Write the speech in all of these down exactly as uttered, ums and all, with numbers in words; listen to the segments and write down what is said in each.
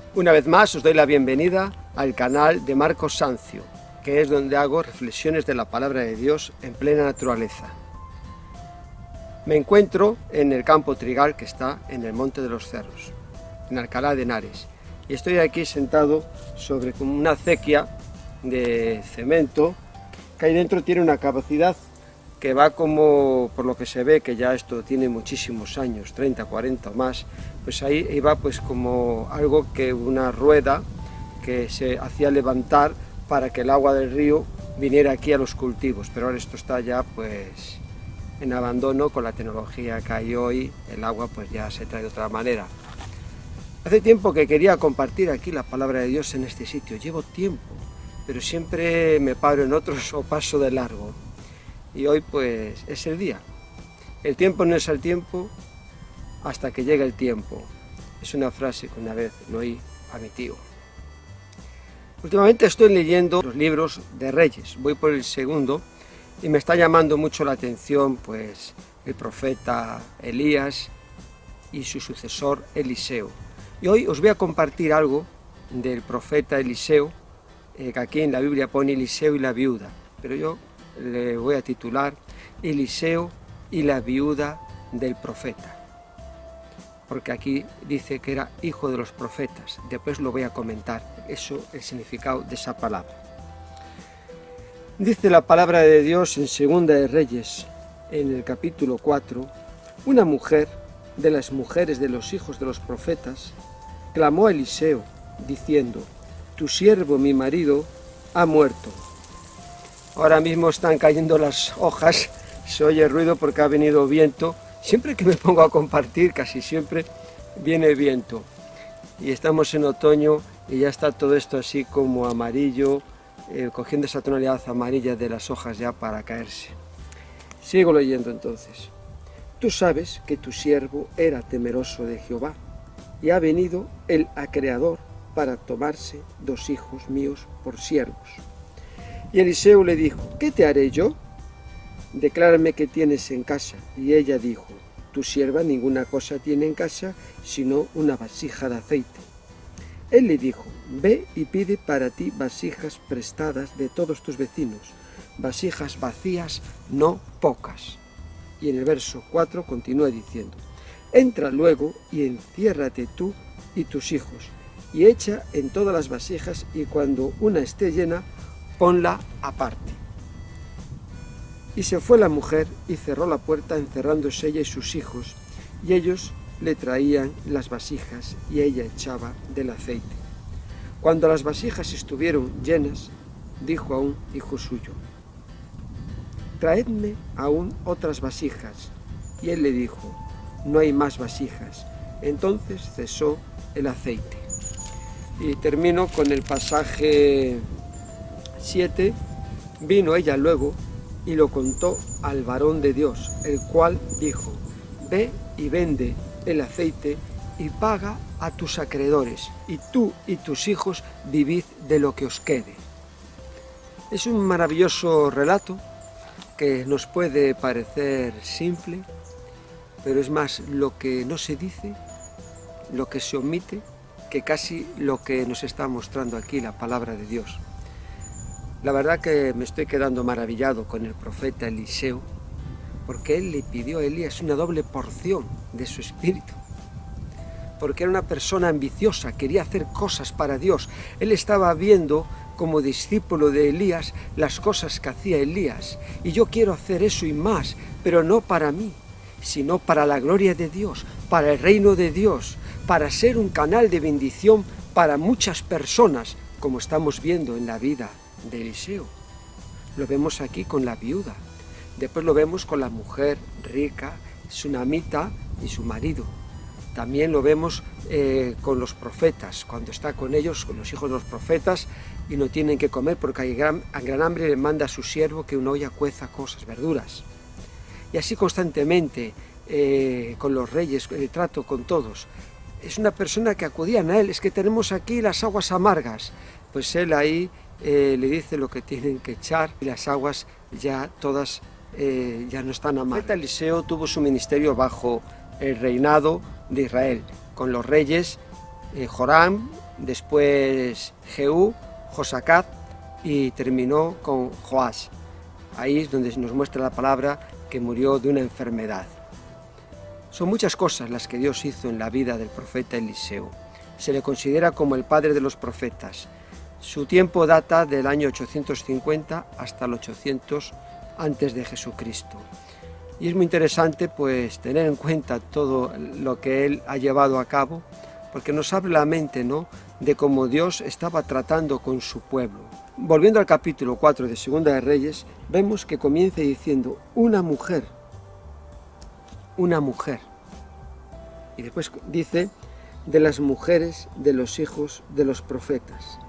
Una vez más os doy la bienvenida al canal de Marcos Sancio, que es donde hago reflexiones de la palabra de Dios en plena naturaleza. Me encuentro en el campo trigal que está en el Monte de los Cerros, en Alcalá de Henares, y estoy aquí sentado sobre una acequia de cemento que ahí dentro tiene una capacidad que va como, por lo que se ve, que ya esto tiene muchísimos años, treinta, cuarenta o más, pues ahí iba pues como algo que una rueda que se hacía levantar para que el agua del río viniera aquí a los cultivos, pero ahora esto está ya pues en abandono con la tecnología que hay hoy, el agua pues ya se trae de otra manera. Hace tiempo que quería compartir aquí la palabra de Dios en este sitio, llevo tiempo, pero siempre me paro en otros o paso de largo. Y hoy pues es el día. El tiempo no es el tiempo hasta que llega el tiempo. Es una frase que una vez lo oí a mi tío. Últimamente estoy leyendo los libros de Reyes, voy por el segundo y me está llamando mucho la atención pues el profeta Elías y su sucesor Eliseo. Y hoy os voy a compartir algo del profeta Eliseo, eh, que aquí en la Biblia pone Eliseo y la viuda, pero yo le voy a titular Eliseo y la viuda del profeta, porque aquí dice que era hijo de los profetas. Después lo voy a comentar, eso, el significado de esa palabra. Dice la palabra de Dios en Segunda de Reyes, en el capítulo cuatro, una mujer de las mujeres de los hijos de los profetas clamó a Eliseo, diciendo, tu siervo, mi marido, ha muerto. Ahora mismo están cayendo las hojas, se oye ruido porque ha venido viento. Siempre que me pongo a compartir, casi siempre viene viento. Y estamos en otoño y ya está todo esto así como amarillo, eh, cogiendo esa tonalidad amarilla de las hojas ya para caerse. Sigo leyendo entonces. Tú sabes que tu siervo era temeroso de Jehová y ha venido el acreedor para tomarse dos hijos míos por siervos. Y Eliseo le dijo, ¿qué te haré yo? Declárame qué tienes en casa. Y ella dijo, tu sierva ninguna cosa tiene en casa, sino una vasija de aceite. Él le dijo, ve y pide para ti vasijas prestadas de todos tus vecinos, vasijas vacías, no pocas. Y en el verso cuatro continúa diciendo, entra luego y enciérrate tú y tus hijos, y echa en todas las vasijas, y cuando una esté llena, ponla aparte. Y se fue la mujer y cerró la puerta, encerrándose ella y sus hijos, y ellos le traían las vasijas y ella echaba del aceite. Cuando las vasijas estuvieron llenas, dijo a un hijo suyo, traedme aún otras vasijas. Y él le dijo, no hay más vasijas. Entonces cesó el aceite. Y termino con el pasaje siete, vino ella luego y lo contó al varón de Dios, el cual dijo, ve y vende el aceite y paga a tus acreedores, y tú y tus hijos vivid de lo que os quede. Es un maravilloso relato que nos puede parecer simple, pero es más lo que no se dice, lo que se omite, que casi lo que nos está mostrando aquí la palabra de Dios. La verdad que me estoy quedando maravillado con el profeta Eliseo, porque él le pidió a Elías una doble porción de su espíritu, porque era una persona ambiciosa, quería hacer cosas para Dios. Él estaba viendo como discípulo de Elías las cosas que hacía Elías, y yo quiero hacer eso y más, pero no para mí, sino para la gloria de Dios, para el reino de Dios, para ser un canal de bendición para muchas personas, como estamos viendo en la vida de Eliseo. Lo vemos aquí con la viuda, después lo vemos con la mujer rica, sunamita, y su marido. También lo vemos eh, con los profetas, cuando está con ellos, con los hijos de los profetas, y no tienen que comer porque hay gran, a gran hambre, le manda a su siervo que una olla cueza cosas, verduras. Y así constantemente eh, con los reyes, el trato con todos. Es una persona que acudían a él, es que tenemos aquí las aguas amargas, pues él ahí eh, le dice lo que tienen que echar, y las aguas ya todas eh, ya no están amargas. El profeta Eliseo tuvo su ministerio bajo el reinado de Israel, con los reyes eh, Joram después Jehú, Josacat y terminó con Joás. Ahí es donde nos muestra la palabra que murió de una enfermedad. Son muchas cosas las que Dios hizo en la vida del profeta Eliseo. Se le considera como el padre de los profetas. Su tiempo data del año ochocientos cincuenta hasta el ochocientos antes de Jesucristo. Y es muy interesante pues tener en cuenta todo lo que él ha llevado a cabo, porque nos abre la mente, ¿no?, de cómo Dios estaba tratando con su pueblo. Volviendo al capítulo cuatro de Segunda de Reyes, vemos que comienza diciendo una mujer, una mujer. Y después dice de las mujeres de los hijos de los profetas.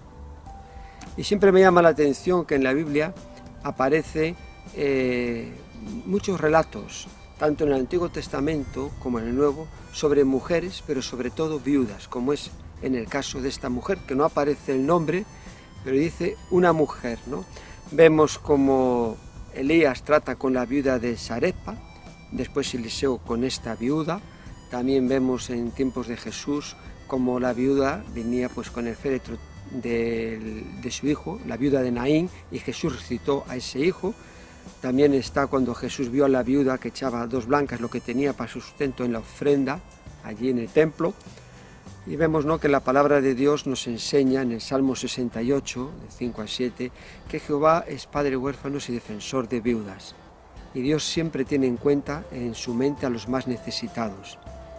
Y siempre me llama la atención que en la Biblia aparece eh, muchos relatos, tanto en el Antiguo Testamento como en el Nuevo, sobre mujeres, pero sobre todo viudas, como es en el caso de esta mujer, que no aparece el nombre, pero dice una mujer, ¿no? Vemos como Elías trata con la viuda de Sarepa, después Eliseo con esta viuda. También vemos en tiempos de Jesús como la viuda venía pues con el féretro de, de su hijo, la viuda de Naín, y Jesús resucitó a ese hijo. También está cuando Jesús vio a la viuda que echaba dos blancas, lo que tenía para su sustento en la ofrenda, allí en el templo. Y vemos, ¿no?, que la palabra de Dios nos enseña en el Salmo sesenta y ocho, de cinco a siete, que Jehová es padre de huérfanos y defensor de viudas. Y Dios siempre tiene en cuenta en su mente a los más necesitados.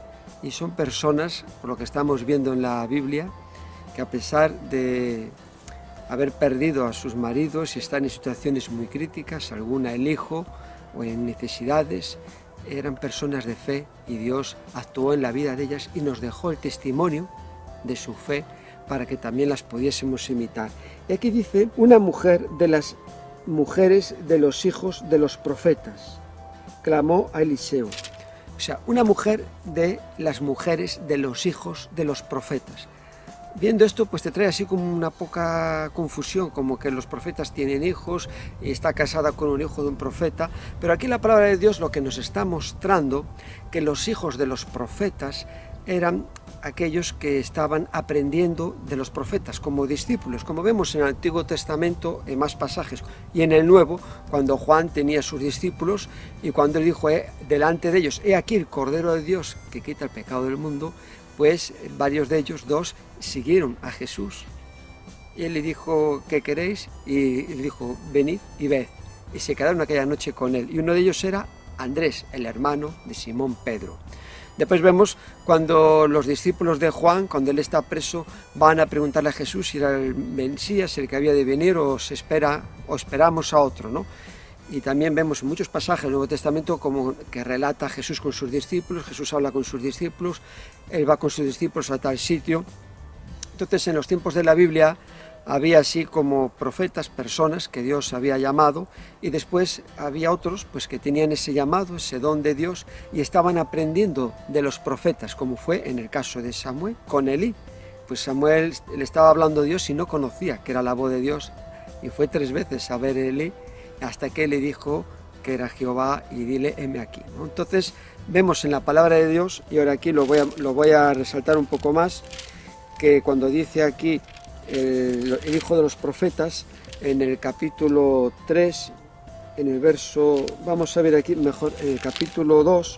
Y son personas, por lo que estamos viendo en la Biblia, que a pesar de haber perdido a sus maridos y están en situaciones muy críticas, alguna el hijo o en necesidades, eran personas de fe y Dios actuó en la vida de ellas y nos dejó el testimonio de su fe para que también las pudiésemos imitar. Y aquí dice una mujer de las mujeres de los hijos de los profetas, clamó a Eliseo. O sea, una mujer de las mujeres de los hijos de los profetas. Viendo esto, pues te trae así como una poca confusión, como que los profetas tienen hijos y está casada con un hijo de un profeta, pero aquí la palabra de Dios lo que nos está mostrando que los hijos de los profetas eran aquellos que estaban aprendiendo de los profetas como discípulos, como vemos en el Antiguo Testamento en más pasajes, y en el Nuevo, cuando Juan tenía sus discípulos y cuando él dijo eh, delante de ellos, he aquí el Cordero de Dios que quita el pecado del mundo, pues varios de ellos, dos, siguieron a Jesús. Y él le dijo, ¿qué queréis? Y él dijo, venid y ved. Y se quedaron aquella noche con él. Y uno de ellos era Andrés, el hermano de Simón Pedro. Después vemos cuando los discípulos de Juan, cuando él está preso, van a preguntarle a Jesús si era el Mesías, el que había de venir, o se espera, o esperamos a otro, ¿no? Y también vemos en muchos pasajes del Nuevo Testamento como que relata a Jesús con sus discípulos, Jesús habla con sus discípulos, él va con sus discípulos a tal sitio. Entonces en los tiempos de la Biblia había así como profetas, personas que Dios había llamado, y después había otros pues que tenían ese llamado, ese don de Dios, y estaban aprendiendo de los profetas, como fue en el caso de Samuel con Elí. Pues Samuel le estaba hablando a Dios y no conocía que era la voz de Dios, y fue tres veces a ver a Elí, hasta que le dijo que era Jehová y dile, heme aquí, ¿no? Entonces vemos en la palabra de Dios, y ahora aquí lo voy a, lo voy a resaltar un poco más, que cuando dice aquí el, el hijo de los profetas, en el capítulo tres, en el verso, vamos a ver aquí mejor, en el capítulo dos,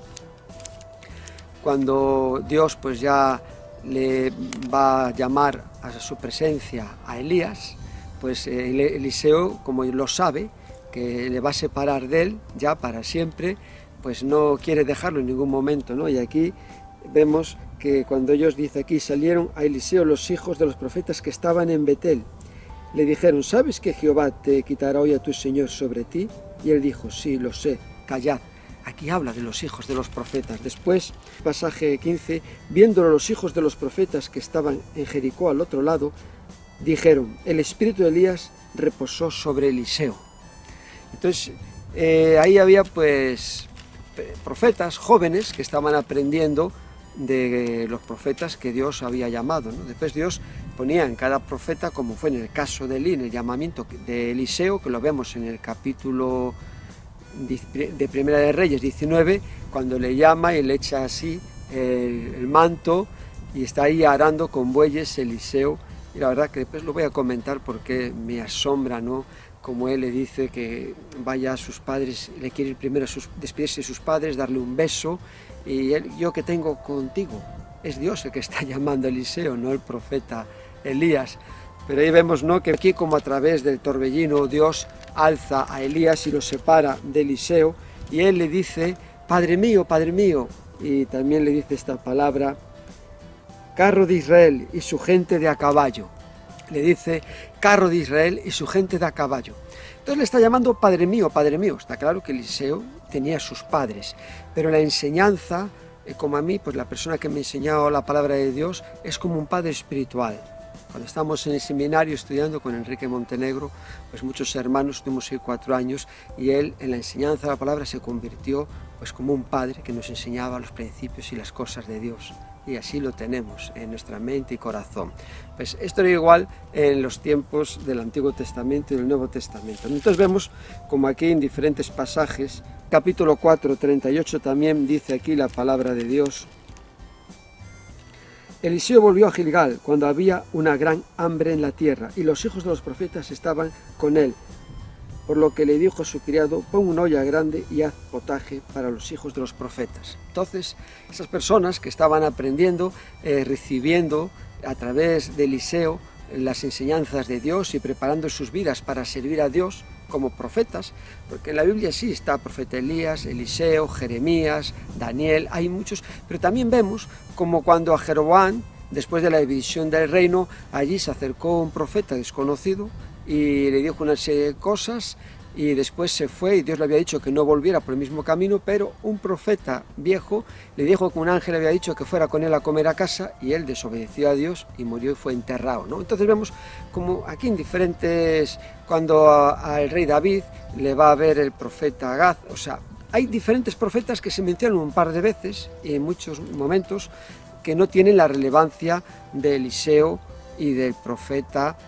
cuando Dios pues ya le va a llamar a su presencia a Elías, pues Eliseo, como lo sabe, que le va a separar de él ya para siempre, pues no quiere dejarlo en ningún momento, ¿no? Y aquí vemos que cuando ellos, dice aquí, salieron a Eliseo los hijos de los profetas que estaban en Betel, le dijeron, ¿sabes que Jehová te quitará hoy a tu Señor sobre ti? Y él dijo, sí, lo sé, callad. Aquí habla de los hijos de los profetas. Después, pasaje quince, viéndolo los hijos de los profetas que estaban en Jericó al otro lado, dijeron, el espíritu de Elías reposó sobre Eliseo. Entonces, eh, ahí había pues profetas jóvenes que estaban aprendiendo de los profetas que Dios había llamado, ¿no? Después Dios ponía en cada profeta, como fue en el caso de Elí, en el llamamiento de Eliseo, que lo vemos en el capítulo de Primera de Reyes diecinueve, cuando le llama y le echa así el, el manto, y está ahí arando con bueyes Eliseo, y la verdad que después lo voy a comentar porque me asombra, ¿no?, como él le dice que vaya a sus padres, le quiere ir primero a sus, despedirse de sus padres, darle un beso, y él, yo que tengo contigo, es Dios el que está llamando a Eliseo, no el profeta Elías. Pero ahí vemos, ¿no?, que aquí como a través del torbellino Dios alza a Elías y lo separa de Eliseo, y él le dice, Padre mío, Padre mío, y también le dice esta palabra, carro de Israel y su gente de a caballo. Le dice, carro de Israel y su gente de a caballo. Entonces le está llamando Padre mío, Padre mío. Está claro que Eliseo tenía sus padres, pero la enseñanza, eh, como a mí, pues la persona que me ha enseñado la palabra de Dios es como un padre espiritual. Cuando estamos en el seminario estudiando con Enrique Montenegro, pues muchos hermanos, tuvimos ahí cuatro años, y él en la enseñanza de la palabra se convirtió pues como un padre que nos enseñaba los principios y las cosas de Dios. Y así lo tenemos en nuestra mente y corazón. Pues esto era igual en los tiempos del Antiguo Testamento y del Nuevo Testamento. Entonces vemos como aquí en diferentes pasajes, capítulo cuatro, treinta y ocho también dice aquí la palabra de Dios. Eliseo volvió a Gilgal cuando había una gran hambre en la tierra y los hijos de los profetas estaban con él. Por lo que le dijo a su criado, pon una olla grande y haz potaje para los hijos de los profetas. Entonces, esas personas que estaban aprendiendo, eh, recibiendo a través de Eliseo las enseñanzas de Dios y preparando sus vidas para servir a Dios como profetas, porque en la Biblia sí está profeta Elías, Eliseo, Jeremías, Daniel, hay muchos, pero también vemos como cuando a Jeroboam, después de la división del reino, allí se acercó un profeta desconocido y le dijo una serie de cosas y después se fue y Dios le había dicho que no volviera por el mismo camino, pero un profeta viejo le dijo que un ángel le había dicho que fuera con él a comer a casa y él desobedeció a Dios y murió y fue enterrado, ¿no? Entonces vemos como aquí en diferentes, cuando al rey David le va a ver el profeta Gad, o sea, hay diferentes profetas que se mencionan un par de veces y en muchos momentos que no tienen la relevancia de Eliseo y del profeta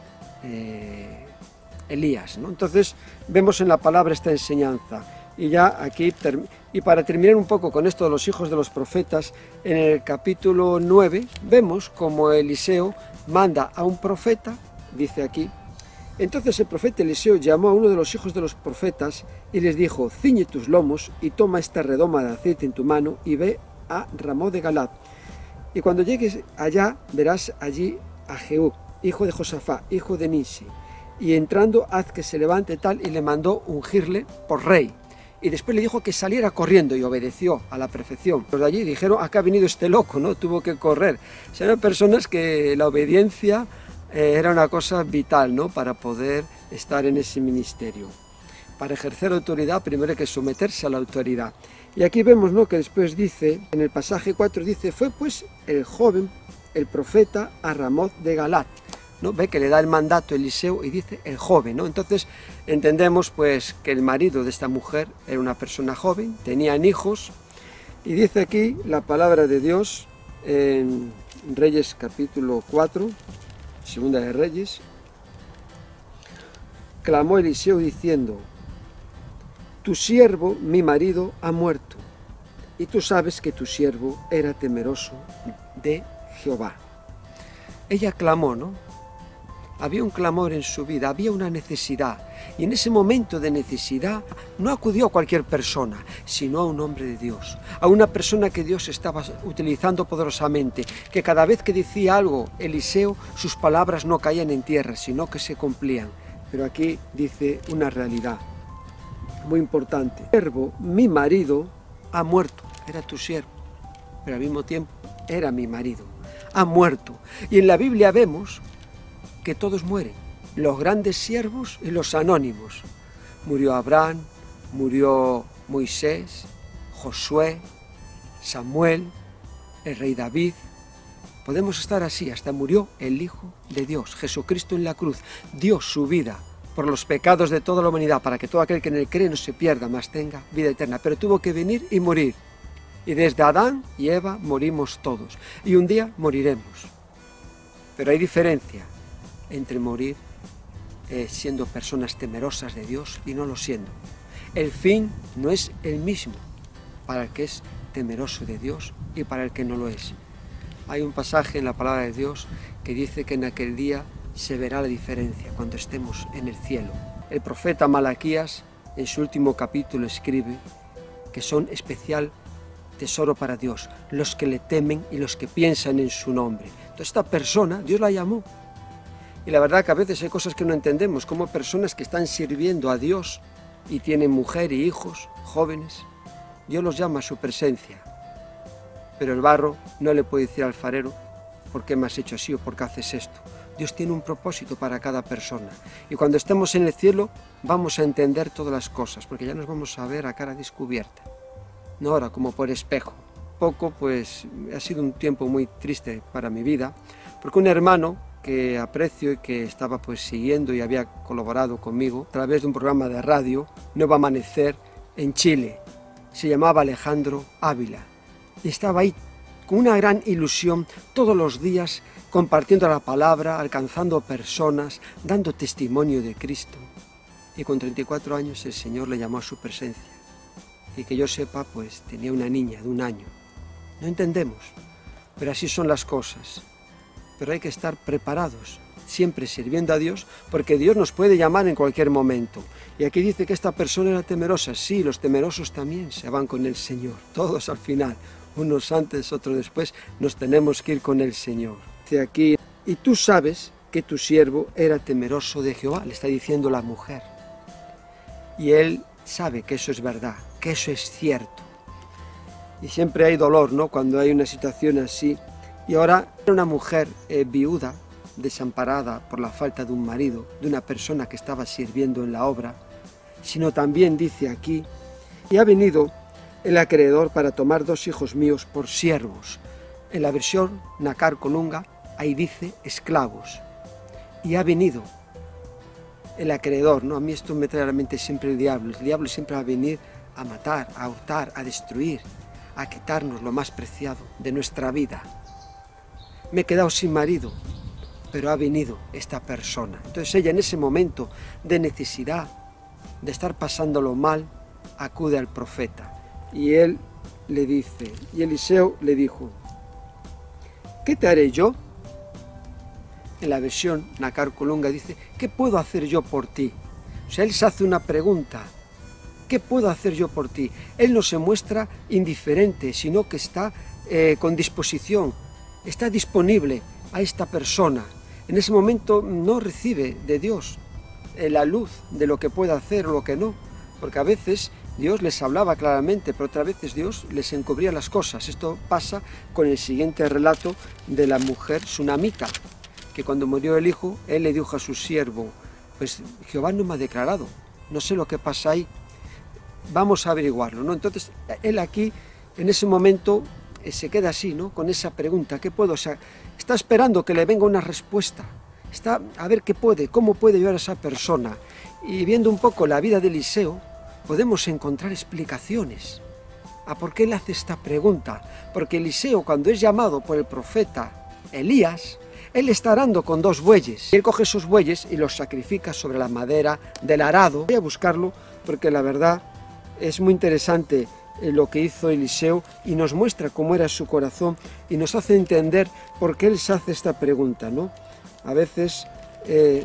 eh, Elías, ¿no? Entonces vemos en la palabra esta enseñanza y ya aquí, y para terminar un poco con esto de los hijos de los profetas, en el capítulo nueve vemos como Eliseo manda a un profeta, dice aquí, entonces el profeta Eliseo llamó a uno de los hijos de los profetas y les dijo, ciñe tus lomos y toma esta redoma de aceite en tu mano y ve a Ramot de Galad, y cuando llegues allá verás allí a Jehú, hijo de Josafá, hijo de Nisi, y entrando haz que se levante tal, y le mandó ungirle por rey. Y después le dijo que saliera corriendo y obedeció a la perfección. Los de allí dijeron, acá ha venido este loco, ¿no? Tuvo que correr. O sea, eran personas que la obediencia eh, era una cosa vital, ¿no?, para poder estar en ese ministerio. Para ejercer autoridad primero hay que someterse a la autoridad. Y aquí vemos, ¿no?, que después dice, en el pasaje cuatro dice, fue pues el joven, el profeta, a Ramot de Galad, ¿no? Ve que le da el mandato Eliseo y dice el joven, ¿no? Entonces entendemos pues que el marido de esta mujer era una persona joven, tenían hijos, y dice aquí la palabra de Dios en Reyes capítulo cuatro, segunda de Reyes, clamó Eliseo diciendo, tu siervo, mi marido, ha muerto, y tú sabes que tu siervo era temeroso de Jehová. Ella clamó, ¿no? Había un clamor en su vida, había una necesidad, y en ese momento de necesidad no acudió a cualquier persona, sino a un hombre de Dios, a una persona que Dios estaba utilizando poderosamente, que cada vez que decía algo Eliseo, sus palabras no caían en tierra, sino que se cumplían. Pero aquí dice una realidad muy importante. Tu siervo, mi marido, ha muerto, era tu siervo, pero al mismo tiempo era mi marido, ha muerto. Y en la Biblia vemos que todos mueren, los grandes siervos y los anónimos. Murió Abraham, murió Moisés, Josué, Samuel, el rey David. Podemos estar así, hasta murió el Hijo de Dios, Jesucristo en la cruz, dio su vida por los pecados de toda la humanidad, para que todo aquel que en él cree no se pierda, mas tenga vida eterna. Pero tuvo que venir y morir. Y desde Adán y Eva morimos todos. Y un día moriremos. Pero hay diferencia entre morir eh, siendo personas temerosas de Dios y no lo siendo. El fin no es el mismo para el que es temeroso de Dios y para el que no lo es. Hay un pasaje en la palabra de Dios que dice que en aquel día se verá la diferencia cuando estemos en el cielo. El profeta Malaquías en su último capítulo escribe que son especial tesoro para Dios, los que le temen y los que piensan en su nombre. Entonces esta persona, Dios la llamó. Y la verdad que a veces hay cosas que no entendemos, como personas que están sirviendo a Dios y tienen mujer y hijos, jóvenes, Dios los llama a su presencia. Pero el barro no le puede decir al alfarero, ¿por qué me has hecho así o por qué haces esto? Dios tiene un propósito para cada persona. Y cuando estemos en el cielo vamos a entender todas las cosas, porque ya nos vamos a ver a cara descubierta. No ahora como por espejo. Poco, pues ha sido un tiempo muy triste para mi vida, porque un hermano que aprecio y que estaba pues siguiendo y había colaborado conmigo a través de un programa de radio, Nuevo Amanecer, en Chile, se llamaba Alejandro Ávila, y estaba ahí con una gran ilusión todos los días compartiendo la palabra, alcanzando personas, dando testimonio de Cristo. Y con treinta y cuatro años el Señor le llamó a su presencia. Y que yo sepa, pues tenía una niña de un año. No entendemos, pero así son las cosas. Pero hay que estar preparados, siempre sirviendo a Dios, porque Dios nos puede llamar en cualquier momento. Y aquí dice que esta persona era temerosa. Sí, los temerosos también se van con el Señor, todos al final. Unos antes, otros después, nos tenemos que ir con el Señor. Dice aquí, y tú sabes que tu siervo era temeroso de Jehová, le está diciendo la mujer. Y él sabe que eso es verdad, que eso es cierto. Y siempre hay dolor, ¿no?, cuando hay una situación así. Y ahora era una mujer eh, viuda, desamparada por la falta de un marido, de una persona que estaba sirviendo en la obra, sino también dice aquí, y ha venido el acreedor para tomar dos hijos míos por siervos. En la versión Nácar Colunga, ahí dice esclavos. Y ha venido el acreedor, ¿no? A mí esto me trae a la mente siempre el diablo. El diablo siempre va a venir a matar, a hurtar, a destruir, a quitarnos lo más preciado de nuestra vida. Me he quedado sin marido, pero ha venido esta persona. Entonces ella en ese momento de necesidad, de estar pasándolo mal, acude al profeta. Y él le dice, y Eliseo le dijo, ¿qué te haré yo? En la versión Nácar Colunga dice, ¿qué puedo hacer yo por ti? O sea, él se hace una pregunta, ¿qué puedo hacer yo por ti? Él no se muestra indiferente, sino que está eh, con disposición, está disponible a esta persona. En ese momento no recibe de Dios eh, la luz de lo que puede hacer o lo que no, porque a veces Dios les hablaba claramente, pero otras veces Dios les encubría las cosas. Esto pasa con el siguiente relato de la mujer sunamita, que cuando murió el hijo, él le dijo a su siervo, pues Jehová no me ha declarado, no sé lo que pasa ahí, vamos a averiguarlo, ¿no? Entonces, él aquí, en ese momento, eh, se queda así, ¿no?, con esa pregunta, ¿qué puedo? O sea, está esperando que le venga una respuesta, está a ver qué puede, cómo puede ayudar a esa persona. Y viendo un poco la vida de Eliseo, podemos encontrar explicaciones a por qué él hace esta pregunta. Porque Eliseo, cuando es llamado por el profeta Elías, él está arando con dos bueyes. Y él coge esos bueyes y los sacrifica sobre la madera del arado. Voy a buscarlo porque la verdad es muy interesante lo que hizo Eliseo y nos muestra cómo era su corazón y nos hace entender por qué él se hace esta pregunta, ¿no? A veces... Eh,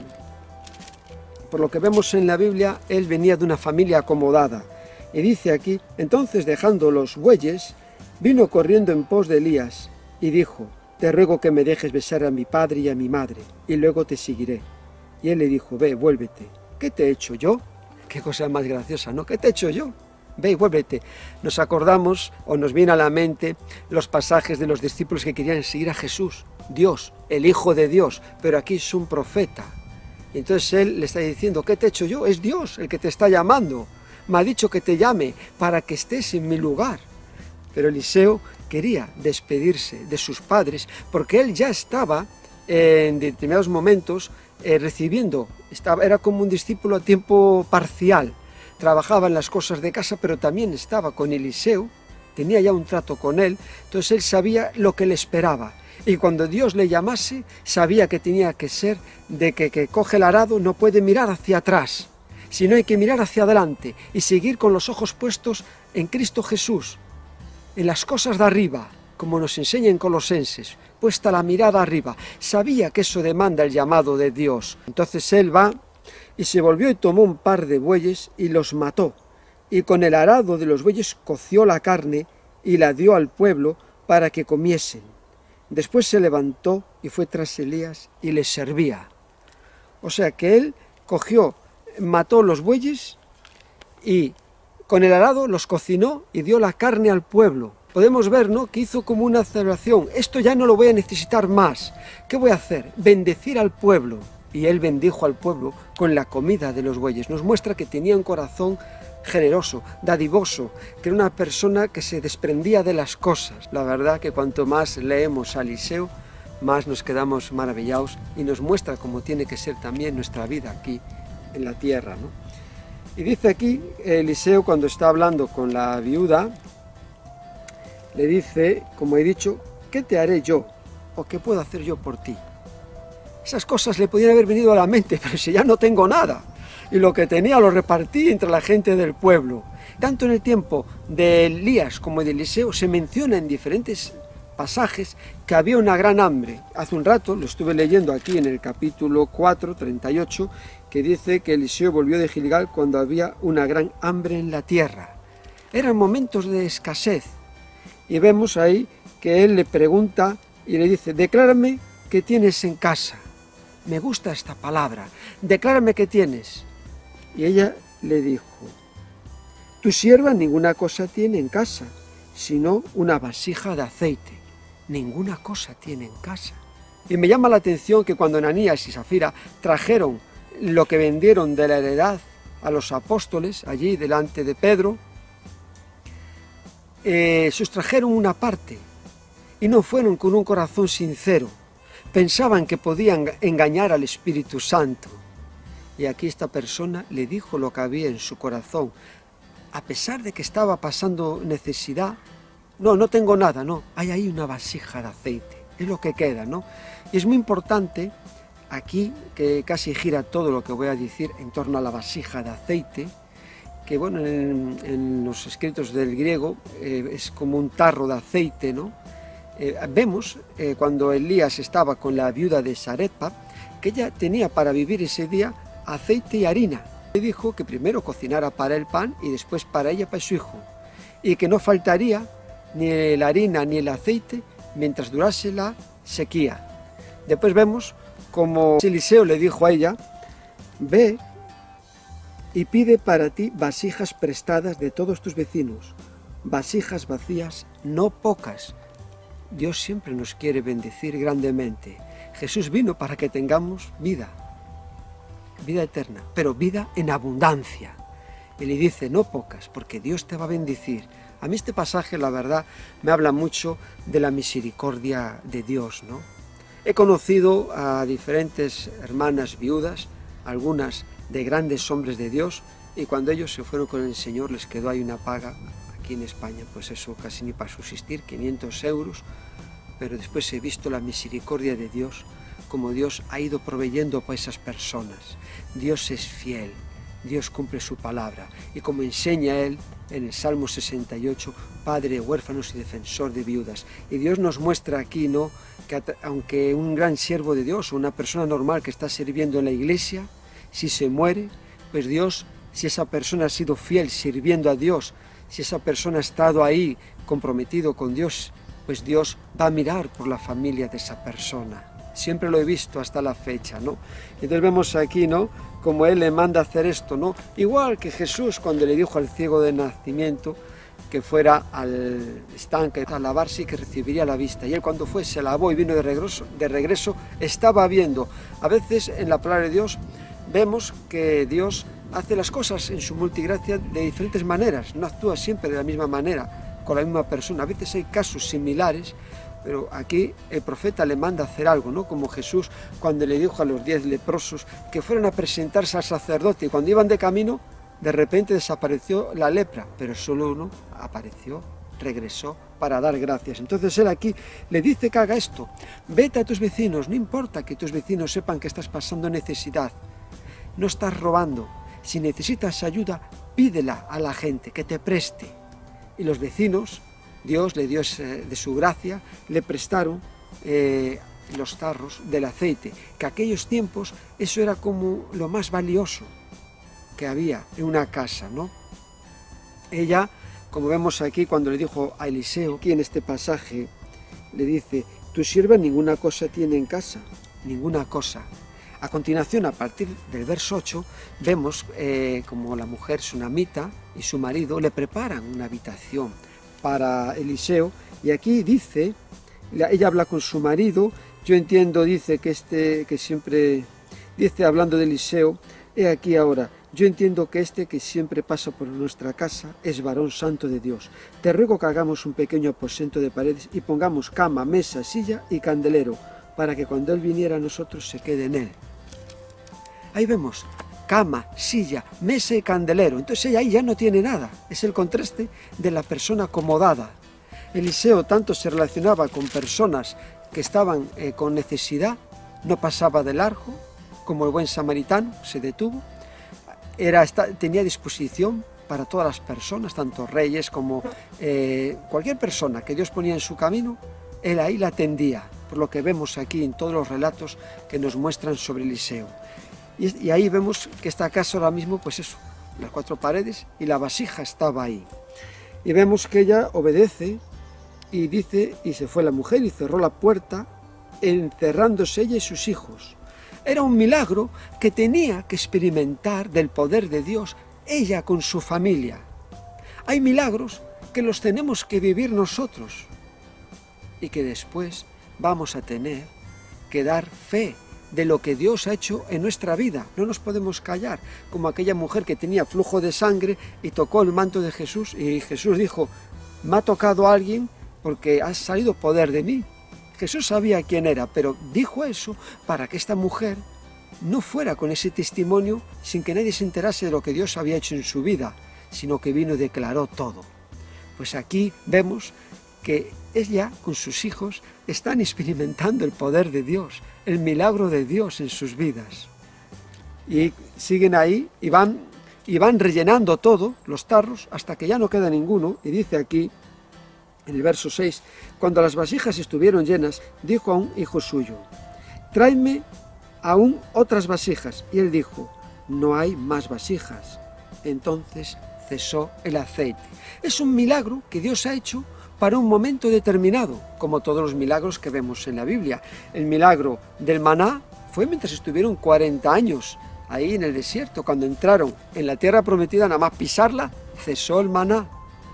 Por lo que vemos en la Biblia, él venía de una familia acomodada. Y dice aquí, entonces dejando los bueyes, vino corriendo en pos de Elías y dijo, te ruego que me dejes besar a mi padre y a mi madre, y luego te seguiré. Y él le dijo, ve, vuélvete. ¿Qué te he hecho yo? Qué cosa más graciosa, ¿no? ¿Qué te he hecho yo? Ve y vuélvete. Nos acordamos o nos viene a la mente los pasajes de los discípulos que querían seguir a Jesús, Dios, el Hijo de Dios, pero aquí es un profeta. Y entonces él le está diciendo, ¿qué te he hecho yo? Es Dios el que te está llamando. Me ha dicho que te llame para que estés en mi lugar. Pero Eliseo quería despedirse de sus padres porque él ya estaba eh, en determinados momentos eh, recibiendo, estaba, era como un discípulo a tiempo parcial. Trabajaba en las cosas de casa, pero también estaba con Eliseo, tenía ya un trato con él, entonces él sabía lo que le esperaba. Y cuando Dios le llamase, sabía que tenía que ser de que, que coge el arado, no puede mirar hacia atrás, sino hay que mirar hacia adelante y seguir con los ojos puestos en Cristo Jesús, en las cosas de arriba, como nos enseña en Colosenses, puesta la mirada arriba. Sabía que eso demanda el llamado de Dios. Entonces él va y se volvió y tomó un par de bueyes y los mató. Y con el arado de los bueyes coció la carne y la dio al pueblo para que comiesen. Después se levantó y fue tras Elías y les servía. O sea que él cogió, mató los bueyes y con el arado los cocinó y dio la carne al pueblo. Podemos ver, ¿no?, que hizo como una celebración. Esto ya no lo voy a necesitar más. ¿Qué voy a hacer? Bendecir al pueblo. Y él bendijo al pueblo con la comida de los bueyes. Nos muestra que tenía un corazón generoso, dadivoso, que era una persona que se desprendía de las cosas. La verdad que cuanto más leemos a Eliseo, más nos quedamos maravillados y nos muestra cómo tiene que ser también nuestra vida aquí en la tierra, ¿no? Y dice aquí Eliseo, cuando está hablando con la viuda, le dice, como he dicho, ¿qué te haré yo? ¿O qué puedo hacer yo por ti? Esas cosas le podían haber venido a la mente, pero si ya no tengo nada. Y lo que tenía lo repartí entre la gente del pueblo. Tanto en el tiempo de Elías como de Eliseo se menciona en diferentes pasajes que había una gran hambre. Hace un rato lo estuve leyendo aquí en el capítulo cuatro, treinta y ocho, que dice que Eliseo volvió de Gilgal cuando había una gran hambre en la tierra. Eran momentos de escasez. Y vemos ahí que él le pregunta y le dice, declárame qué tienes en casa. Me gusta esta palabra, declárame qué tienes. Y ella le dijo, tu sierva ninguna cosa tiene en casa, sino una vasija de aceite. Ninguna cosa tiene en casa. Y me llama la atención que cuando Ananías y Safira trajeron lo que vendieron de la heredad a los apóstoles, allí delante de Pedro, eh, sustrajeron una parte y no fueron con un corazón sincero. Pensaban que podían engañar al Espíritu Santo. Y aquí esta persona le dijo lo que había en su corazón. A pesar de que estaba pasando necesidad, no, no tengo nada, no, hay ahí una vasija de aceite, es lo que queda, ¿no? Y es muy importante aquí, que casi gira todo lo que voy a decir en torno a la vasija de aceite, que bueno, en, en los escritos del griego eh, es como un tarro de aceite, ¿no? Eh, vemos eh, cuando Elías estaba con la viuda de Sarepta, que ella tenía para vivir ese día aceite y harina. Le dijo que primero cocinara para el pan y después para ella, para su hijo, y que no faltaría ni la harina ni el aceite mientras durase la sequía. Después vemos como Eliseo le dijo a ella, ve y pide para ti vasijas prestadas de todos tus vecinos, vasijas vacías, no pocas. Dios siempre nos quiere bendecir grandemente. Jesús vino para que tengamos vida, vida eterna, pero vida en abundancia. Y le dice, no pocas, porque Dios te va a bendecir. A mí este pasaje, la verdad, me habla mucho de la misericordia de Dios, ¿no? He conocido a diferentes hermanas viudas, algunas de grandes hombres de Dios, y cuando ellos se fueron con el Señor les quedó ahí una paga, aquí en España, pues eso casi ni para subsistir, quinientos euros, pero después he visto la misericordia de Dios, como Dios ha ido proveyendo para esas personas. Dios es fiel, Dios cumple su palabra, y como enseña Él en el Salmo sesenta y ocho, Padre de huérfanos y defensor de viudas. Y Dios nos muestra aquí, ¿no?, que aunque un gran siervo de Dios o una persona normal que está sirviendo en la iglesia, si se muere, pues Dios, si esa persona ha sido fiel sirviendo a Dios, si esa persona ha estado ahí comprometido con Dios, pues Dios va a mirar por la familia de esa persona. Siempre lo he visto hasta la fecha, ¿no? Entonces vemos aquí, ¿no?, como Él le manda a hacer esto, ¿no? Igual que Jesús cuando le dijo al ciego de nacimiento que fuera al estanque a lavarse y que recibiría la vista. Y él cuando fue se lavó y vino de regreso, de regreso estaba viendo. A veces en la palabra de Dios vemos que Dios hace las cosas en su multigracia de diferentes maneras, no actúa siempre de la misma manera, con la misma persona. A veces hay casos similares, pero aquí el profeta le manda a hacer algo, ¿no? Como Jesús cuando le dijo a los diez leprosos que fueran a presentarse al sacerdote, y cuando iban de camino, de repente desapareció la lepra, pero solo uno apareció, regresó para dar gracias. Entonces él aquí le dice que haga esto, vete a tus vecinos, no importa que tus vecinos sepan que estás pasando necesidad, no estás robando, si necesitas ayuda, pídela a la gente, que te preste. Y los vecinos Dios le dio de su gracia, le prestaron eh, los tarros del aceite, que aquellos tiempos eso era como lo más valioso que había en una casa, ¿no? Ella, como vemos aquí cuando le dijo a Eliseo, aquí en este pasaje, le dice, tu sierva ninguna cosa tiene en casa, ninguna cosa. A continuación, a partir del verso ocho, vemos eh, como la mujer sunamita y su marido le preparan una habitación para Eliseo, y aquí dice, ella habla con su marido, yo entiendo, dice que este, que siempre, dice hablando de Eliseo, he aquí ahora, yo entiendo que este que siempre pasa por nuestra casa es varón santo de Dios. Te ruego que hagamos un pequeño aposento de paredes y pongamos cama, mesa, silla y candelero, para que cuando él viniera a nosotros se quede en él. Ahí vemos cama, silla, mesa y candelero. Entonces ella ahí ya no tiene nada. Es el contraste de la persona acomodada. Eliseo tanto se relacionaba con personas que estaban eh, con necesidad, no pasaba de largo, como el buen samaritano, se detuvo. Era, tenía disposición para todas las personas, tanto reyes como eh, cualquier persona que Dios ponía en su camino, él ahí la atendía, por lo que vemos aquí en todos los relatos que nos muestran sobre Eliseo. Y, y ahí vemos que esta casa ahora mismo, pues eso, las cuatro paredes y la vasija estaba ahí. Y vemos que ella obedece y dice, y se fue la mujer y cerró la puerta, encerrándose ella y sus hijos. Era un milagro que tenía que experimentar del poder de Dios ella con su familia. Hay milagros que los tenemos que vivir nosotros y que después vamos a tener que dar fe de lo que Dios ha hecho en nuestra vida. No nos podemos callar, como aquella mujer que tenía flujo de sangre y tocó el manto de Jesús y Jesús dijo, me ha tocado alguien porque ha salido poder de mí. Jesús sabía quién era, pero dijo eso para que esta mujer no fuera con ese testimonio sin que nadie se enterase de lo que Dios había hecho en su vida, sino que vino y declaró todo. Pues aquí vemos que ella con sus hijos están experimentando el poder de Dios, el milagro de Dios en sus vidas. Y siguen ahí y van, y van rellenando todo, los tarros, hasta que ya no queda ninguno, y dice aquí, en el verso seis, cuando las vasijas estuvieron llenas, dijo a un hijo suyo, tráeme aún otras vasijas. Y él dijo, no hay más vasijas. Entonces cesó el aceite. Es un milagro que Dios ha hecho para un momento determinado, como todos los milagros que vemos en la Biblia. El milagro del maná fue mientras estuvieron cuarenta años ahí en el desierto. Cuando entraron en la tierra prometida, nada más pisarla, cesó el maná.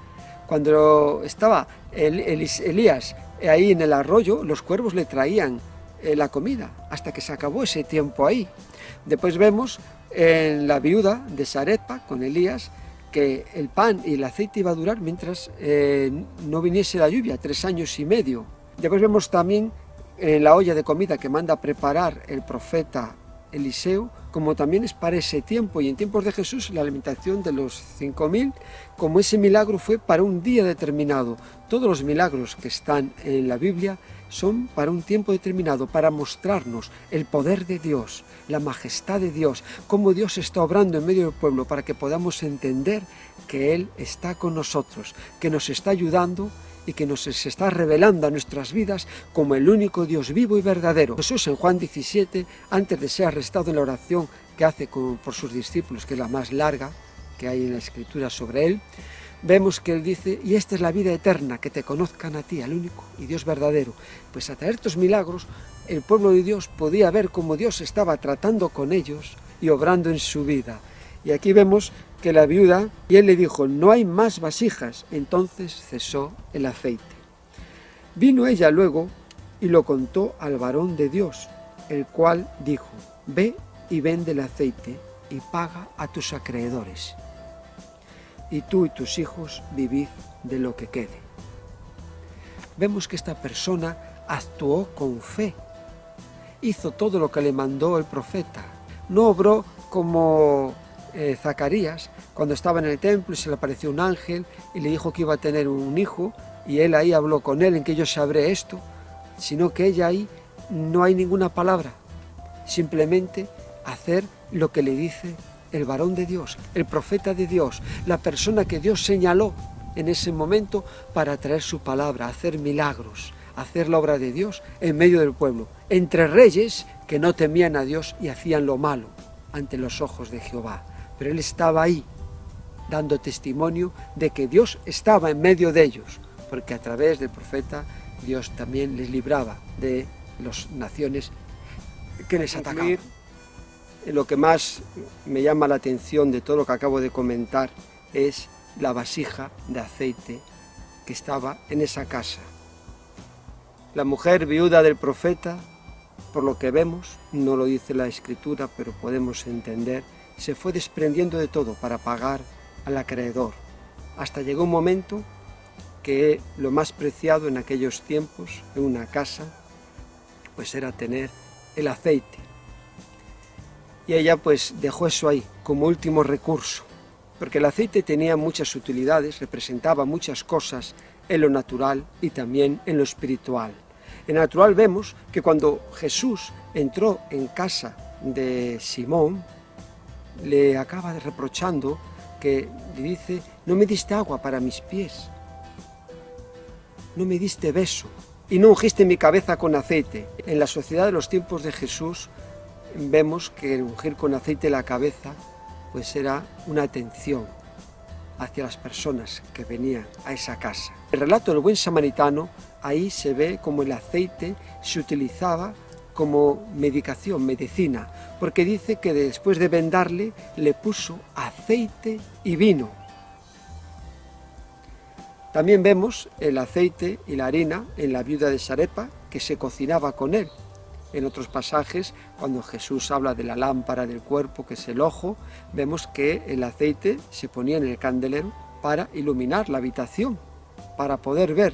Cuando estaba el, el, Elías ahí en el arroyo, los cuervos le traían eh, la comida, hasta que se acabó ese tiempo ahí. Después vemos en la viuda de Sarepta con Elías, que el pan y el aceite iba a durar mientras eh, no viniese la lluvia, tres años y medio. Después vemos también en la olla de comida que manda a preparar el profeta Eliseo, como también es para ese tiempo, y en tiempos de Jesús la alimentación de los cinco mil, como ese milagro fue para un día determinado. Todos los milagros que están en la Biblia son para un tiempo determinado, para mostrarnos el poder de Dios, la majestad de Dios, cómo Dios está obrando en medio del pueblo, para que podamos entender que Él está con nosotros, que nos está ayudando y que nos está revelando a nuestras vidas como el único Dios vivo y verdadero. Jesús en Juan diecisiete, antes de ser arrestado en la oración que hace con, por sus discípulos, que es la más larga que hay en la Escritura sobre Él, vemos que Él dice, y esta es la vida eterna, que te conozcan a ti, al único y Dios verdadero. Pues a través de estos milagros, el pueblo de Dios podía ver cómo Dios estaba tratando con ellos y obrando en su vida. Y aquí vemos que la viuda, y él le dijo, no hay más vasijas, entonces cesó el aceite. Vino ella luego y lo contó al varón de Dios, el cual dijo, ve y vende el aceite y paga a tus acreedores, y tú y tus hijos vivid de lo que quede. Vemos que esta persona actuó con fe, hizo todo lo que le mandó el profeta, no obró como Eh, Zacarías, cuando estaba en el templo y se le apareció un ángel y le dijo que iba a tener un hijo, y él ahí habló con él en que yo sabré esto, sino que ella ahí no hay ninguna palabra, simplemente hacer lo que le dice el varón de Dios, el profeta de Dios, la persona que Dios señaló en ese momento para traer su palabra, hacer milagros, hacer la obra de Dios en medio del pueblo, entre reyes que no temían a Dios y hacían lo malo ante los ojos de Jehová. Pero él estaba ahí, dando testimonio de que Dios estaba en medio de ellos, porque a través del profeta Dios también les libraba de las naciones que les atacaban. Lo que más me llama la atención de todo lo que acabo de comentar es la vasija de aceite que estaba en esa casa. La mujer viuda del profeta, por lo que vemos, no lo dice la Escritura, pero podemos entender, se fue desprendiendo de todo para pagar al acreedor. Hasta llegó un momento que lo más preciado en aquellos tiempos, en una casa, pues era tener el aceite. Y ella pues dejó eso ahí, como último recurso, porque el aceite tenía muchas utilidades, representaba muchas cosas en lo natural y también en lo espiritual. En lo natural vemos que cuando Jesús entró en casa de Simón, le acaba reprochando que le dice, no me diste agua para mis pies, no me diste beso y no ungiste mi cabeza con aceite. En la sociedad de los tiempos de Jesús vemos que el ungir con aceite la cabeza pues era una atención hacia las personas que venían a esa casa. El relato del buen samaritano, ahí se ve como el aceite se utilizaba como medicación, medicina, porque dice que después de vendarle le puso aceite y vino. También vemos el aceite y la harina en la viuda de Sarepa, que se cocinaba con él. En otros pasajes, cuando Jesús habla de la lámpara del cuerpo, que es el ojo, vemos que el aceite se ponía en el candelero para iluminar la habitación, para poder ver.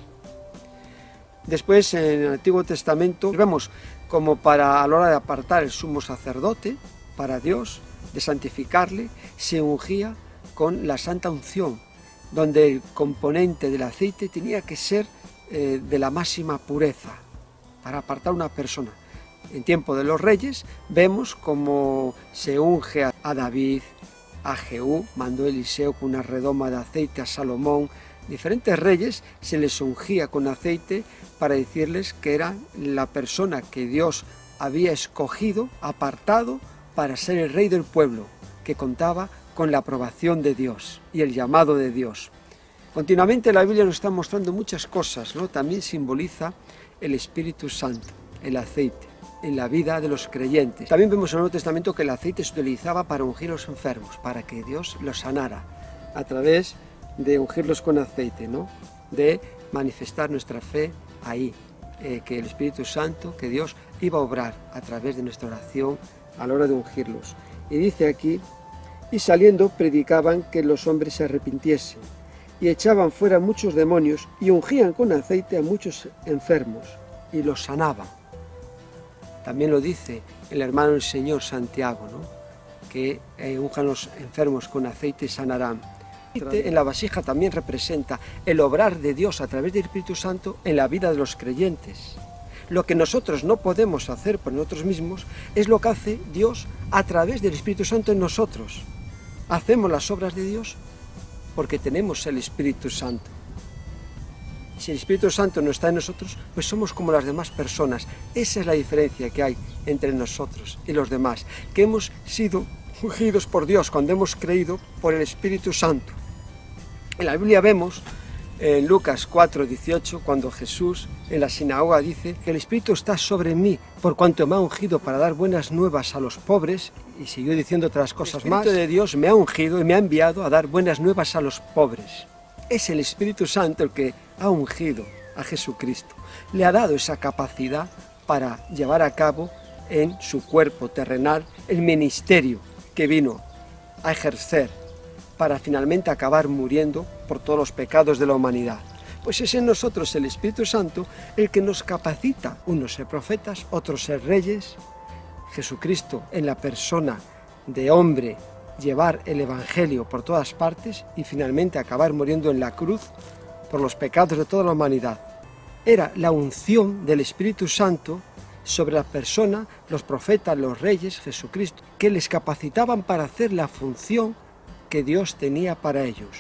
Después, en el Antiguo Testamento, vemos como para a la hora de apartar el sumo sacerdote para Dios, de santificarle, se ungía con la santa unción, donde el componente del aceite tenía que ser eh, de la máxima pureza, para apartar a una persona. En tiempo de los reyes vemos cómo se unge a David, a Jehú, mandó Eliseo con una redoma de aceite a Salomón. Diferentes reyes se les ungía con aceite para decirles que era la persona que Dios había escogido, apartado para ser el rey del pueblo, que contaba con la aprobación de Dios y el llamado de Dios. Continuamente la Biblia nos está mostrando muchas cosas, ¿no? También simboliza el Espíritu Santo, el aceite, en la vida de los creyentes. También vemos en el Nuevo Testamento que el aceite se utilizaba para ungir a los enfermos, para que Dios los sanara, a través de ungirlos con aceite, ¿no? De manifestar nuestra fe ahí, eh, que el Espíritu Santo, que Dios iba a obrar a través de nuestra oración a la hora de ungirlos. Y dice aquí, y saliendo predicaban que los hombres se arrepintiesen, y echaban fuera muchos demonios, y ungían con aceite a muchos enfermos, y los sanaban. También lo dice el hermano del Señor Santiago, ¿no? Que eh, unjan los enfermos con aceite y sanarán. En la vasija también representa el obrar de Dios a través del Espíritu Santo en la vida de los creyentes. Lo que nosotros no podemos hacer por nosotros mismos es lo que hace Dios a través del Espíritu Santo en nosotros. Hacemos las obras de Dios porque tenemos el Espíritu Santo. Si el Espíritu Santo no está en nosotros, pues somos como las demás personas. Esa es la diferencia que hay entre nosotros y los demás, que hemos sido ungidos por Dios cuando hemos creído por el Espíritu Santo. En la Biblia vemos, en Lucas cuatro, dieciocho, cuando Jesús en la sinagoga dice que el Espíritu está sobre mí, por cuanto me ha ungido para dar buenas nuevas a los pobres, y siguió diciendo otras cosas más. El Espíritu de Dios me ha ungido y me ha enviado a dar buenas nuevas a los pobres. Es el Espíritu Santo el que ha ungido a Jesucristo. Le ha dado esa capacidad para llevar a cabo en su cuerpo terrenal el ministerio que vino a ejercer para finalmente acabar muriendo por todos los pecados de la humanidad. Pues es en nosotros el Espíritu Santo el que nos capacita, unos ser profetas, otros ser reyes, Jesucristo en la persona de hombre, llevar el Evangelio por todas partes y finalmente acabar muriendo en la cruz por los pecados de toda la humanidad. Era la unción del Espíritu Santo sobre la persona, los profetas, los reyes, Jesucristo, que les capacitaban para hacer la función que Dios tenía para ellos.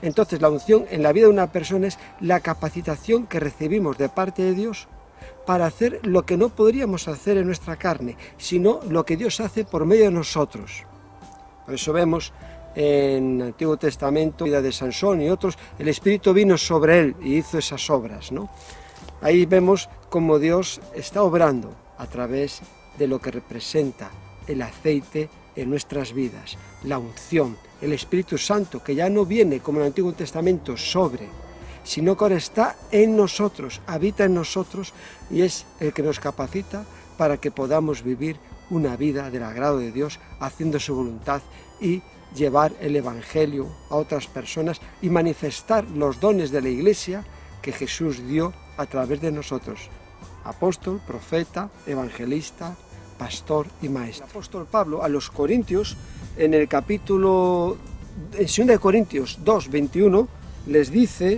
Entonces la unción en la vida de una persona es la capacitación que recibimos de parte de Dios para hacer lo que no podríamos hacer en nuestra carne, sino lo que Dios hace por medio de nosotros. Por eso vemos en el Antiguo Testamento, la vida de Sansón y otros, el Espíritu vino sobre él y hizo esas obras, ¿no? Ahí vemos cómo Dios está obrando a través de lo que representa el aceite en nuestras vidas, la unción, el Espíritu Santo, que ya no viene como en el Antiguo Testamento sobre, sino que ahora está en nosotros, habita en nosotros y es el que nos capacita para que podamos vivir una vida del agrado de Dios, haciendo su voluntad y llevar el Evangelio a otras personas y manifestar los dones de la Iglesia que Jesús dio a través de nosotros, apóstol, profeta, evangelista, pastor y maestro. El apóstol Pablo a los Corintios, en el capítulo, en segunda de Corintios dos, veintiuno, les dice: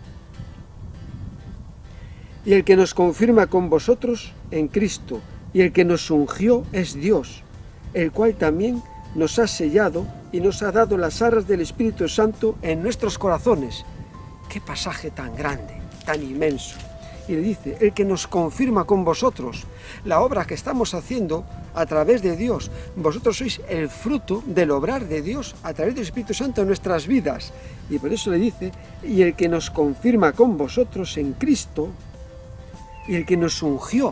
y el que nos confirma con vosotros en Cristo, y el que nos ungió es Dios, el cual también nos ha sellado y nos ha dado las arras del Espíritu Santo en nuestros corazones. ¡Qué pasaje tan grande, tan inmenso! Y le dice, el que nos confirma con vosotros, la obra que estamos haciendo a través de Dios. Vosotros sois el fruto del obrar de Dios a través del Espíritu Santo en nuestras vidas. Y por eso le dice, y el que nos confirma con vosotros en Cristo, y el que nos ungió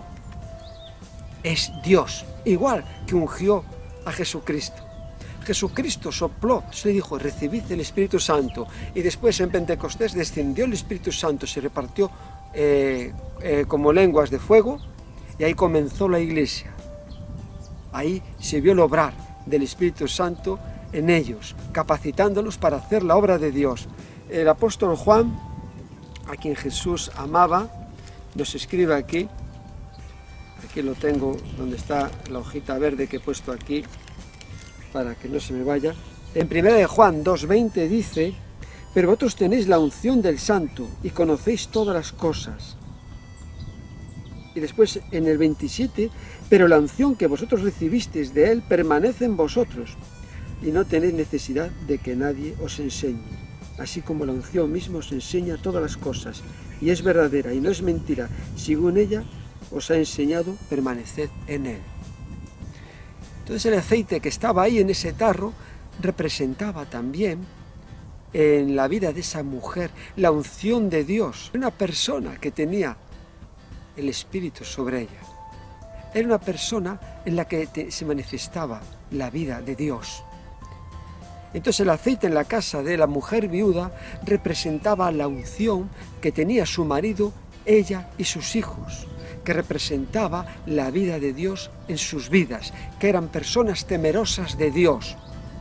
es Dios, igual que ungió a Jesucristo. Jesucristo sopló, se le dijo, recibid el Espíritu Santo, y después en Pentecostés descendió el Espíritu Santo, se repartió eh, eh, como lenguas de fuego, y ahí comenzó la Iglesia. Ahí se vio el obrar del Espíritu Santo en ellos, capacitándolos para hacer la obra de Dios. El apóstol Juan, a quien Jesús amaba, nos escribe aquí, aquí lo tengo, donde está la hojita verde que he puesto aquí, para que no se me vaya. En primera de Juan dos veinte dice, pero vosotros tenéis la unción del Santo y conocéis todas las cosas. Y después en el veintisiete, pero la unción que vosotros recibisteis de Él permanece en vosotros y no tenéis necesidad de que nadie os enseñe. Así como la unción misma os enseña todas las cosas y es verdadera y no es mentira, según ella os ha enseñado, permaneced en Él. Entonces el aceite que estaba ahí en ese tarro representaba también en la vida de esa mujer la unción de Dios. Una persona que tenía el Espíritu sobre ella. Era una persona en la que te, se manifestaba la vida de Dios. Entonces el aceite en la casa de la mujer viuda representaba la unción que tenía su marido, ella y sus hijos, que representaba la vida de Dios en sus vidas, que eran personas temerosas de Dios.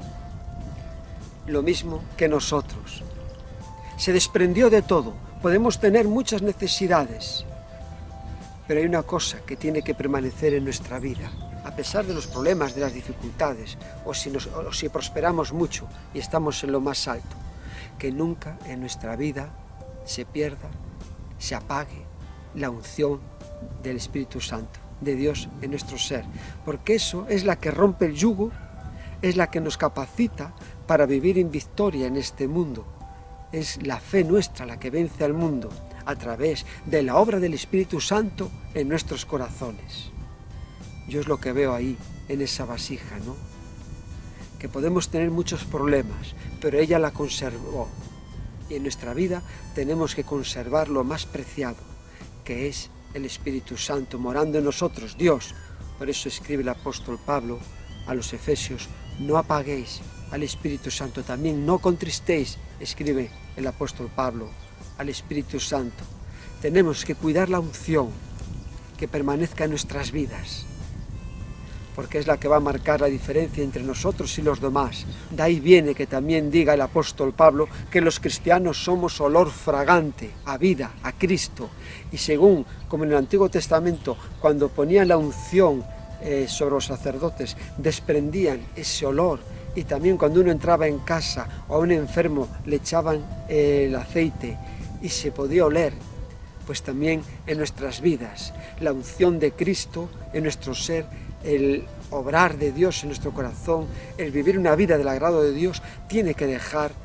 Lo mismo que nosotros. Se desprendió de todo. Podemos tener muchas necesidades, pero hay una cosa que tiene que permanecer en nuestra vida, a pesar de los problemas, de las dificultades, o si, nos, o si prosperamos mucho y estamos en lo más alto, que nunca en nuestra vida se pierda, se apague la unción del Espíritu Santo, de Dios en nuestro ser, porque eso es la que rompe el yugo, es la que nos capacita para vivir en victoria en este mundo. Es la fe nuestra la que vence al mundo a través de la obra del Espíritu Santo en nuestros corazones. Yo es lo que veo ahí, en esa vasija, ¿no? Que podemos tener muchos problemas, pero ella la conservó. Y en nuestra vida tenemos que conservar lo más preciado, que es el Espíritu Santo morando en nosotros, Dios. Por eso escribe el apóstol Pablo a los Efesios, no apaguéis al Espíritu Santo, también no contristéis, escribe el apóstol Pablo, al Espíritu Santo. Tenemos que cuidar la unción que permanezca en nuestras vidas, porque es la que va a marcar la diferencia entre nosotros y los demás. De ahí viene que también diga el apóstol Pablo que los cristianos somos olor fragante a vida, a Cristo. Y según, como en el Antiguo Testamento, cuando ponían la unción eh, sobre los sacerdotes, desprendían ese olor, y también cuando uno entraba en casa o a un enfermo le echaban eh, el aceite y se podía oler, pues también en nuestras vidas, la unción de Cristo en nuestro ser, el obrar de Dios en nuestro corazón, el vivir una vida del agrado de Dios, tiene que dejar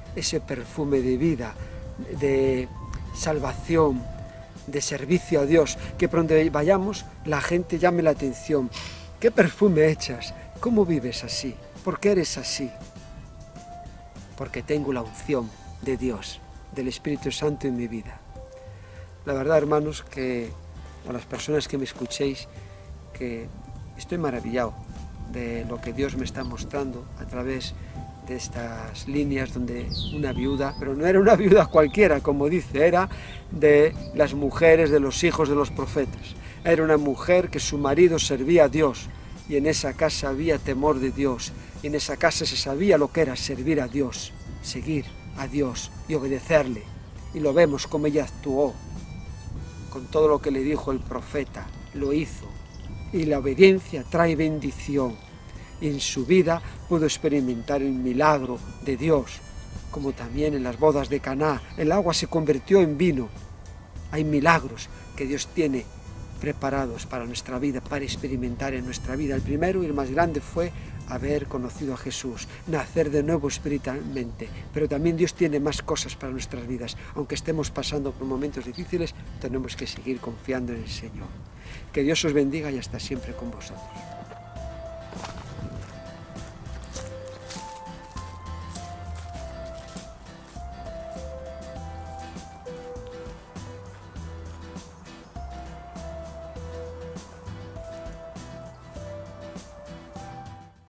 ese perfume de vida, de salvación, de servicio a Dios, que por donde vayamos la gente llame la atención. ¿Qué perfume echas? ¿Cómo vives así? ¿Por qué eres así? Porque tengo la unción de Dios, del Espíritu Santo en mi vida. La verdad, hermanos, que a las personas que me escuchéis, que estoy maravillado de lo que Dios me está mostrando a través de estas líneas donde una viuda, pero no era una viuda cualquiera, como dice, era de las mujeres de los hijos de los profetas. Era una mujer que su marido servía a Dios y en esa casa había temor de Dios y en esa casa se sabía lo que era servir a Dios, seguir a Dios y obedecerle. Y lo vemos como ella actuó con todo lo que le dijo el profeta, lo hizo. Y la obediencia trae bendición. Y en su vida pudo experimentar el milagro de Dios, como también en las bodas de Caná. El agua se convirtió en vino. Hay milagros que Dios tiene preparados para nuestra vida, para experimentar en nuestra vida. El primero y el más grande fue haber conocido a Jesús, nacer de nuevo espiritualmente. Pero también Dios tiene más cosas para nuestras vidas. Aunque estemos pasando por momentos difíciles, tenemos que seguir confiando en el Señor. Que Dios os bendiga y hasta siempre con vosotros.